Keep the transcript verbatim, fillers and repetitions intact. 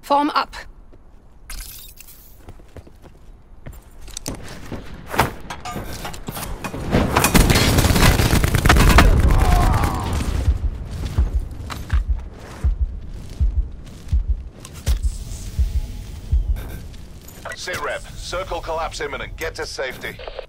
Form up. Sit rep. Circle collapse imminent. Get to safety.